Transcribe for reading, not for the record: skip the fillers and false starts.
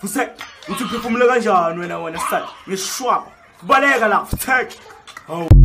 Use uthi phefumule kanjani wena sala. Ngishwaba. Kubaleka la. Take. Oh.